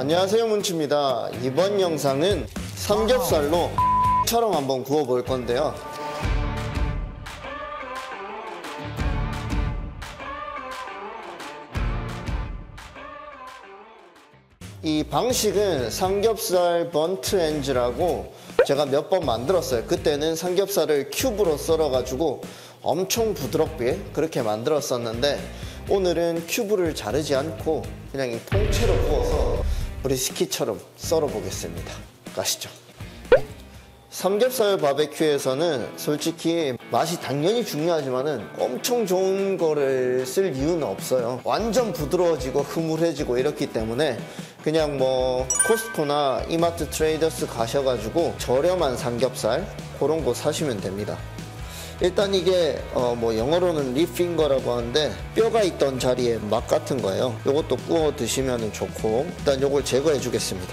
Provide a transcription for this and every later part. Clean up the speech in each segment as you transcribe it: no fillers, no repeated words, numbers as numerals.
안녕하세요, 문치입니다. 이번 영상은 삼겹살로 처럼 한번 구워볼 건데요. 이 방식은 삼겹살 번트 엔즈라고 제가 몇 번 만들었어요. 그때는 삼겹살을 큐브로 썰어가지고 엄청 부드럽게 그렇게 만들었었는데, 오늘은 큐브를 자르지 않고 그냥 이 통째로 구워서 브리스킷처럼 썰어 보겠습니다. 가시죠. 삼겹살 바베큐에서는 솔직히 맛이 당연히 중요하지만은 엄청 좋은 거를 쓸 이유는 없어요. 완전 부드러워지고 흐물해지고 이렇기 때문에 그냥 뭐 코스트코나 이마트 트레이더스 가셔가지고 저렴한 삼겹살 그런 거 사시면 됩니다. 일단 이게 뭐 영어로는 립핑거라고 하는데 뼈가 있던 자리에 막 같은 거예요. 요것도 구워 드시면 좋고, 일단 요걸 제거해 주겠습니다.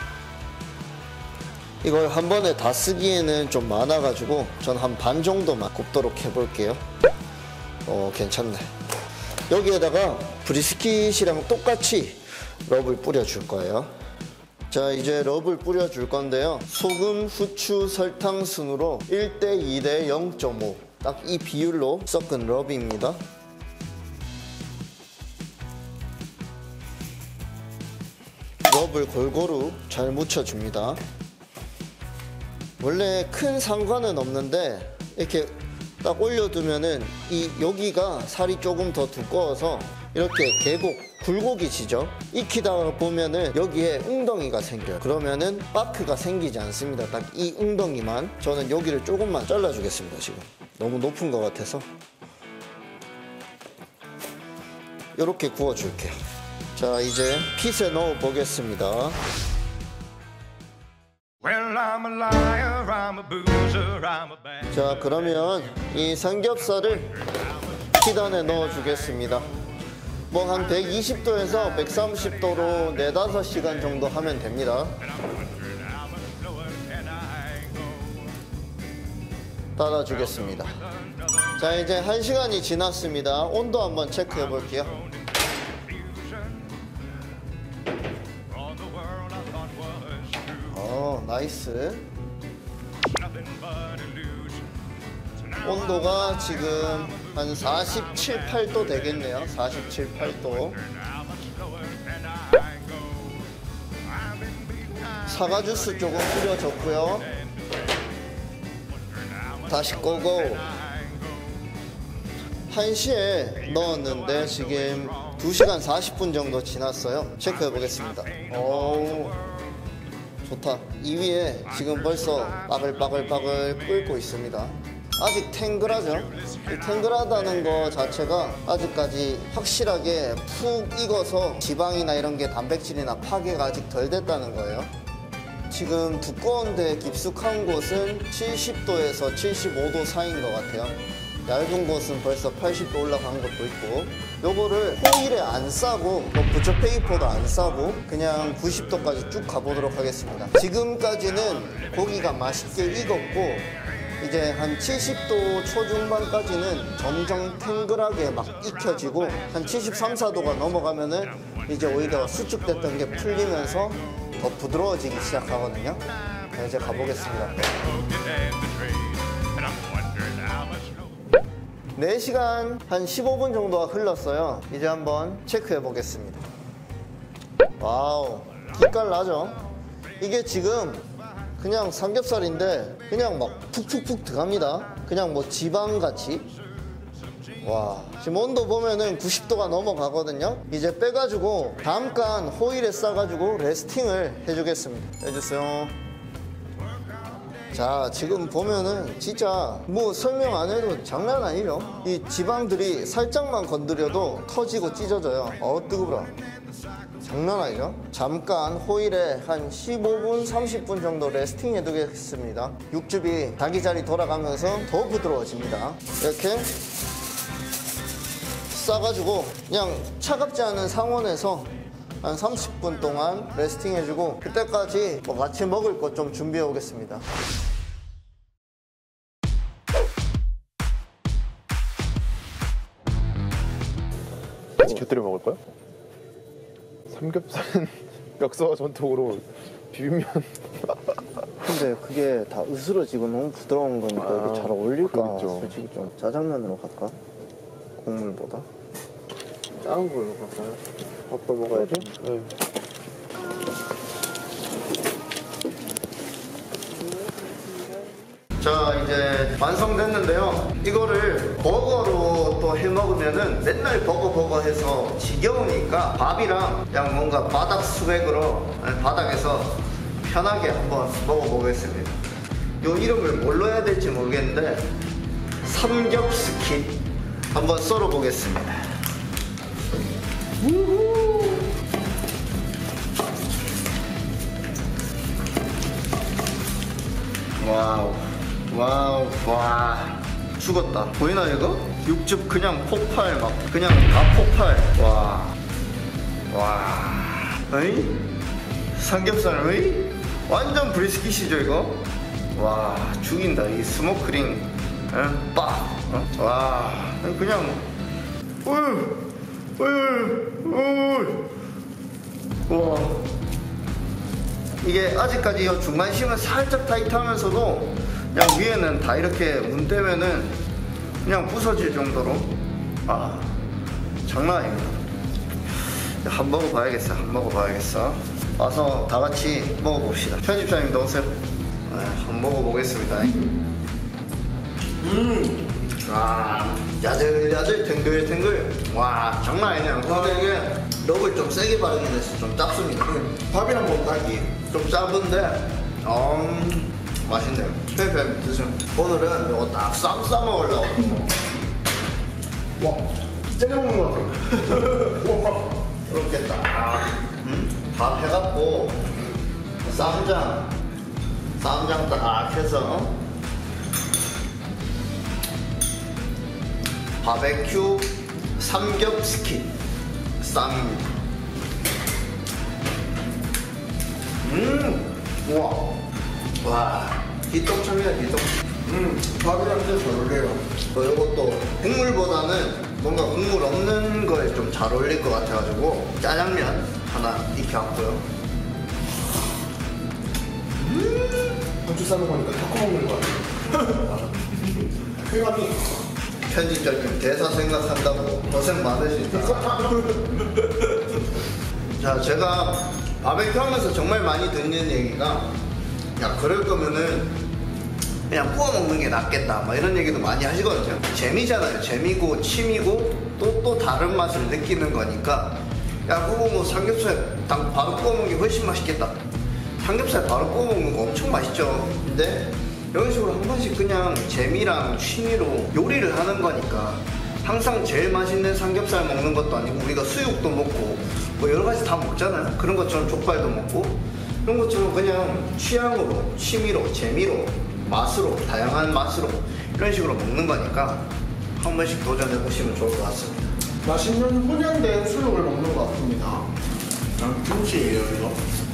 이걸 한 번에 다 쓰기에는 좀 많아가지고 전 한 반 정도만 굽도록 해볼게요. 괜찮네. 여기에다가 브리스킷이랑 똑같이 럽을 뿌려줄 거예요. 자, 이제 럽을 뿌려줄 건데요. 소금, 후추, 설탕 순으로 1대 2대 0.5 딱 이 비율로 섞은 럽입니다. 럽을 골고루 잘 묻혀줍니다. 원래 큰 상관은 없는데 이렇게 딱 올려두면은 여기가 살이 조금 더 두꺼워서 이렇게 계곡, 굴곡이 지죠. 익히다 보면은 여기에 웅덩이가 생겨요. 그러면은 바크가 생기지 않습니다. 딱 이 웅덩이만. 저는 여기를 조금만 잘라주겠습니다. 지금 너무 높은 것 같아서 이렇게 구워줄게요. 자, 이제 핏에 넣어 보겠습니다. 자, 그러면 이 삼겹살을 핏 안에 넣어 주겠습니다. 뭐 한 120도에서 130도로 4-5시간 정도 하면 됩니다. 닫아주겠습니다. 자, 이제 1시간이 지났습니다. 온도 한번 체크해 볼게요. 나이스. 온도가 지금 한 47, 8도 되겠네요. 47, 8도. 사과 주스 조금 뿌려줬고요. 다시 끄고 1시에 넣었는데 지금 2시간 40분 정도 지났어요. 체크해 보겠습니다. 오, 좋다. 이 위에 지금 벌써 바글바글바글 끓고 있습니다. 아직 탱글하죠? 이 탱글하다는 거 자체가 아직까지 확실하게 푹 익어서 지방이나 이런 게 단백질이나 파괴가 아직 덜 됐다는 거예요. 지금 두꺼운데 깊숙한 곳은 70도에서 75도 사이인 것 같아요. 얇은 곳은 벌써 80도 올라간 것도 있고, 요거를 호일에 안 싸고 뭐 부처 페이퍼도 안 싸고 그냥 90도까지 쭉 가보도록 하겠습니다. 지금까지는 고기가 맛있게 익었고, 이제 한 70도 초중반까지는 점점 탱글하게 막 익혀지고, 한 73, 4도가 넘어가면은 이제 오히려 수축됐던 게 풀리면서 더 부드러워지기 시작하거든요. 자, 이제 가보겠습니다. 4시간 한 15분 정도가 흘렀어요. 이제 한번 체크해 보겠습니다. 와우, 빛깔 나죠? 이게 지금 그냥 삼겹살인데 그냥 막 푹푹푹 들어갑니다. 그냥 뭐 지방같이. 와, 지금 온도 보면은 90도가 넘어가거든요. 이제 빼가지고 잠깐 호일에 싸가지고 레스팅을 해주겠습니다. 해주세요. 자, 지금 보면은 진짜 뭐 설명 안 해도 장난 아니죠? 이 지방들이 살짝만 건드려도 터지고 찢어져요. 뜨거워라. 장난 아니죠? 잠깐 호일에 한 15분, 30분 정도 레스팅 해두겠습니다. 육즙이 자기 자리 돌아가면서 더 부드러워집니다. 이렇게 싸가지고 그냥 차갑지 않은 상온에서 한 30분 동안 레스팅 해주고, 그때까지 뭐 같이 먹을 것 좀 준비해 오겠습니다. 같이 곁들여 먹을 거야? 삼겹살은 역사와 전통으로 비빔면. 근데 그게 다 으스러지고 너무 부드러운 거니까 이게 잘 어울릴까? 그렇죠. 솔직히 좀 짜장면으로 갈까? 국물보다? 작은 걸로 갈까요? 밥도 먹어야지. 네. 자, 이제 완성됐는데요. 이거를 버거로 또 해 먹으면은 맨날 버거 해서 지겨우니까 밥이랑 그냥 뭔가 바닥 스웩으로 바닥에서 편하게 한번 먹어보겠습니다. 요 이름을 뭘로 해야 될지 모르겠는데 삼겹스킷 한번 썰어 보겠습니다. 와우. 와우, 와, 죽었다. 보이나 이거? 육즙 그냥 폭발, 막 그냥 다 폭발. 와, 어이? 삼겹살, 어이? 완전 브리스킷이죠 이거? 와, 죽인다. 이 스모크링, 빡. 와, 그냥, 와. 이게 아직까지 중간심은 살짝 타이트하면서도 그냥 위에는 다 이렇게 문대면은 그냥 부서질 정도로 장난 아닙니다. 한번 먹어봐야겠어. 와서 다 같이 먹어봅시다. 편집자님 넣으세요. 한번 먹어보겠습니다. 야들야들 탱글탱글. 와, 장난 아니네요. 근데 이게 럽을 좀 세게 바르긴 했어. 좀 짭습니다. 밥이랑 먹기 좀 짜은데 맛있네요. 페페 드세요. 오늘은 이거 딱 쌈 싸먹으려고. 와, 째려 먹는 것 같아. 이렇게 딱 밥 해갖고 쌈장 딱 해서 바베큐 삼겹스킷 쌈입니다. 와, 기똥참이야, 기똥. 밥이랑 진짜 잘 어울려요. 이것도 국물보다는 뭔가 국물 없는 거에 좀 잘 어울릴 것 같아가지고 짜장면 하나 익혀왔고요. 고추 싸는 거니까 타코 먹는 거 같아. 쾌감이. 편집자님 대사 생각한다고 고생 많으시다. 자, 제가 바베큐 하면서 정말 많이 듣는 얘기가, 야, 그럴 거면은 그냥 구워 먹는 게 낫겠다, 막 이런 얘기도 많이 하시거든요. 재미잖아요. 재미고 취미고 또 다른 맛을 느끼는 거니까, 야, 그거 뭐 삼겹살 바로 구워 먹는 게 훨씬 맛있겠다. 삼겹살 바로 구워 먹는 거 엄청 맛있죠. 근데 이런 식으로 한 번씩 그냥 재미랑 취미로 요리를 하는 거니까, 항상 제일 맛있는 삼겹살 먹는 것도 아니고 우리가 수육도 먹고 뭐 여러 가지 다 먹잖아요. 그런 것처럼 족발도 먹고 그런 것처럼 그냥 취향으로, 취미로, 재미로, 맛으로, 다양한 맛으로 이런 식으로 먹는 거니까 한 번씩 도전해 보시면 좋을 것 같습니다. 맛있는 혼연된 수육을 먹는 것 같습니다. 김치예요 이거.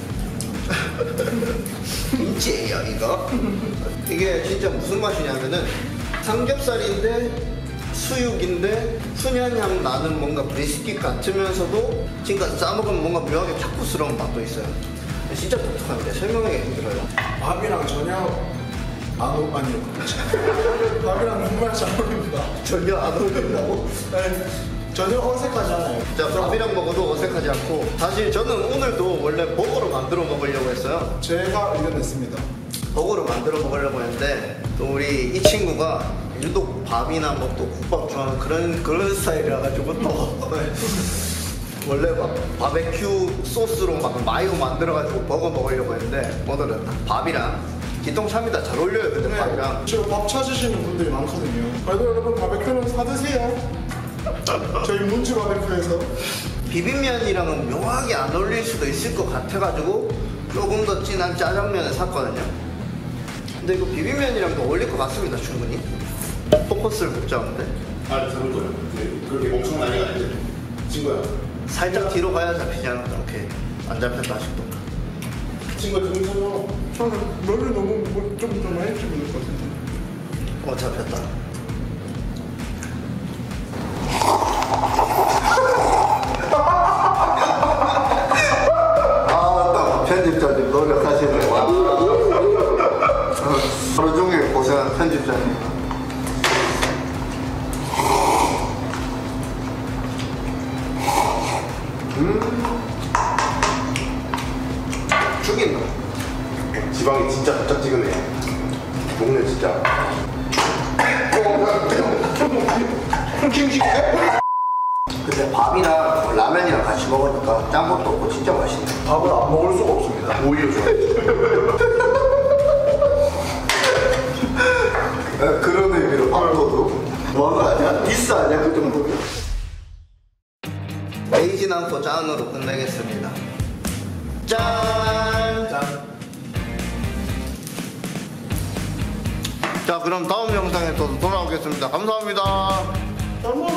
김치예요 이거. 이게 진짜 무슨 맛이냐면은 삼겹살인데 수육인데 순연향 나는 뭔가 브리스킷 같으면서도 지금까지 싸먹으면 뭔가 묘하게 타코스러운 맛도 있어요. 진짜 독특한데 설명하기 힘들어요. 밥이랑 전혀 아니요. 밥이랑 정말 잘 어울립니다. 전혀 안 어울린다고? 네, 전혀 어색하지 않아요. 자, 밥이랑 먹어도 어색하지 않고, 사실 저는 오늘도 원래 버거로 만들어 먹으려고 했어요. 제가 의견냈습니다. 버거로 만들어 먹으려고 했는데 또 우리 이 친구가 유독 밥이나 뭐 또 국밥 좋아하는 그런 스타일이라 가지고 또 원래 막 바베큐 소스로 막 마요 만들어 가지고 버거 먹으려고 했는데 오늘은 밥이랑 기똥차입니다. 잘 어울려요. 근데 네, 밥이랑 지금 밥 찾으시는 분들이 많거든요. 그래도 여러분 바베큐는 사드세요. 저희 문주 바베큐에서. 비빔면이랑은 묘하게 안 어울릴 수도 있을 것 같아가지고 조금 더 진한 짜장면을 샀거든요. 근데 이거 비빔면이랑도 어울릴 것 같습니다. 충분히. 포커스를 못 잡는데 잡을 거야. 그렇게 엄청 많이 가야지. 친구야. 살짝 뒤로 가야 잡히지 않을까. 오케이, 안 잡혔다 아직도. 친구야, 좀 서요. 저는 너를 너무 좀 많이 찍는 것 같은데. 잡혔다. 아, 편집자님. 죽인다. 지방이 진짜 달짝지근해. 먹네 진짜. 근데 밥이랑 라면이랑 같이 먹으니까 짠 것도 없고 진짜 맛있네. 밥을 안 먹을 수가 없습니다. 오히려 좋아요. 그런 의미로 밥도도 뭐하는 거 아니야? 디스 아니야 그 정도면? 베이진 않고 짠으로 끝내겠습니다. 짠! 자 그럼 다음 영상에 또 돌아오겠습니다. 감사합니다. 잘 먹어.